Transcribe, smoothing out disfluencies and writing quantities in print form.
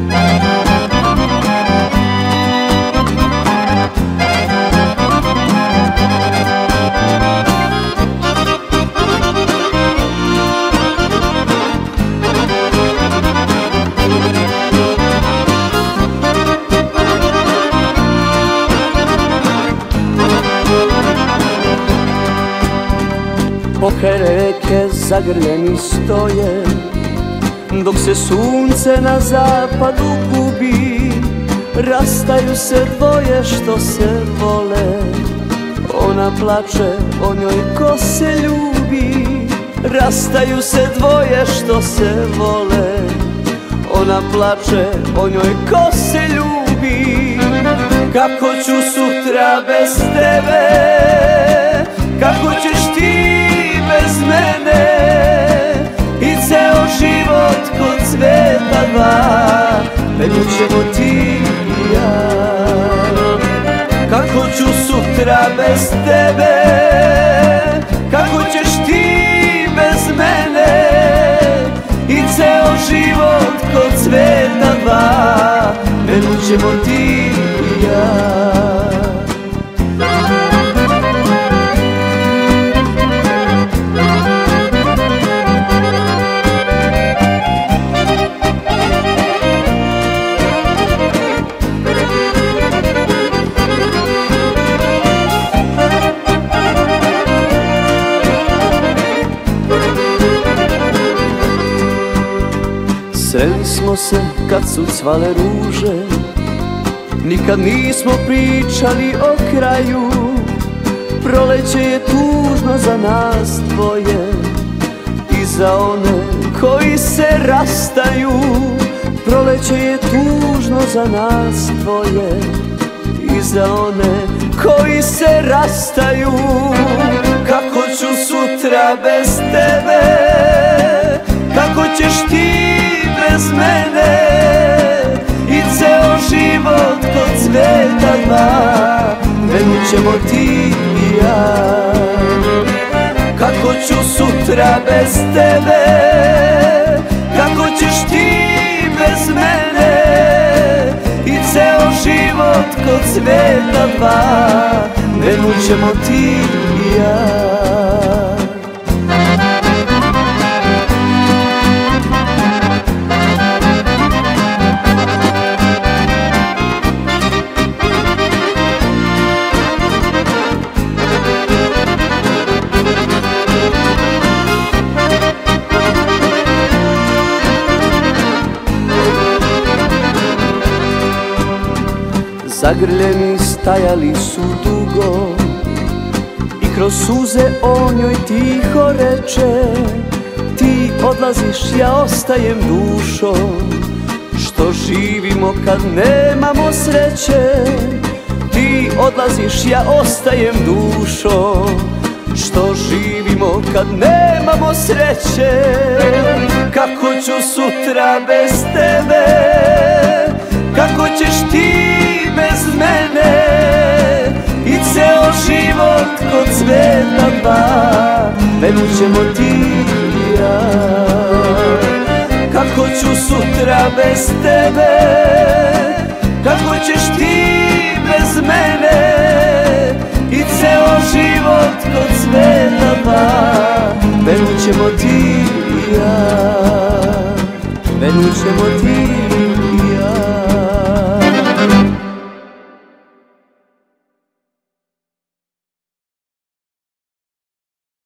Pokraj reke zagrljeni stoje, dok se sunce na zapadu gubi. Rastaju se dvoje što se vole, ona plače, o njoj ko se ljubi. Rastaju se dvoje što se vole, ona plače, o njoj ko se ljubi. Kako ću sutra bez tebe, kako ćeš ti bez mene, i ceo život kod cveta dva, pevućemo ti i ja. Kako ću sutra bez tebe, kako ćeš ti bez mene, i ceo život kod cveta dva, pevućemo ti i ja. Sreli smo se kad su cvale ruže, nikad nismo pričali o kraju. Proleće je tužno za nas dvoje i za one koji se rastaju. Proleće je tužno za nas dvoje i za one koji se rastaju. Kako ću sutra bez tebe, kako ćeš ti bez mene, i ceo život kod cveta dva, venućemo ti i ja. Kako ću sutra bez tebe, kako ćeš ti bez mene, i ceo život kod cveta dva, venućemo ti i ja. Zagrljeni stajali su dugo i kroz suze o njoj tiho reče: ti odlaziš, ja ostajem dušo, što živimo kad nemamo sreće. Ti odlaziš, ja ostajem dušo, što živimo kad nemamo sreće. Kako ću sutra bez tebe, kako ćeš ti bez mene, i ceo život kod cveta dva, venućemo ti i ja. Kako ću sutra bez tebe, kako ćeš ti bez mene, i ceo život kod cveta dva, venućemo ti i ja. Venućemo ti i ja.